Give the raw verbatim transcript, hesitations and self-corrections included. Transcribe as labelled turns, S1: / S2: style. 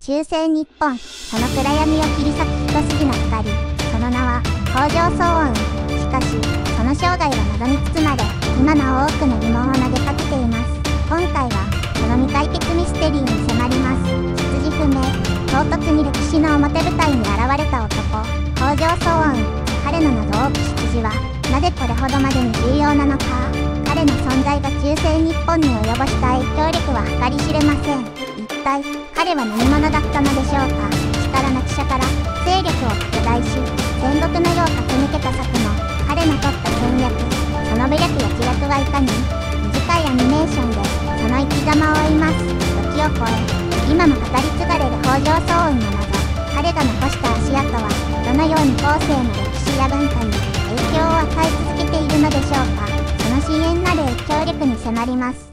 S1: 中世日本、その暗闇を切り裂く一筋の光、その名は北条早雲。しかし、その生涯は謎に包まれ、今なお多くの疑問を投げかけています。今回は、その未解決ミステリーに迫ります。出自不明、唐突に歴史の表舞台に現れた男、北条早雲。彼の謎多き出自は、なぜこれほどまでに重要なのか。彼の存在が中世日本に及ぼした影響力は計り知れません。一体、彼は何者だったのでしょうか。力なき者から勢力を拡大し、戦国の世を駆け抜けた策も、彼の取った戦略、その武略や知略はいかに。短いアニメーションで、その生き様を追います。時を超え、今も語り継がれる北条早雲の謎。彼が残した足跡は、どのように後世の歴史や文化に影響を与え続けているのでしょうか。その深遠なる影響力に迫ります。